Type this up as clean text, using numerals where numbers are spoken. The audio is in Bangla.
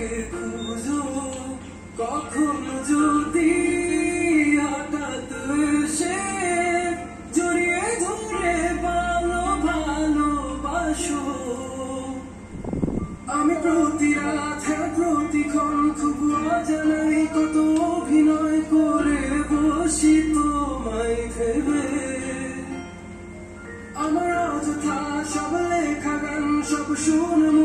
খুঁজো কখনো যদি হঠাৎ এসে জড়িয়ে ধরে ভালোবাসো। আমি প্রতি রাত প্রতিক্ষণ খুব অজানাই কত অভিনয় করে বসি তোমায় ভেবে। আমার অযথা সব লেখা গান সব শুনে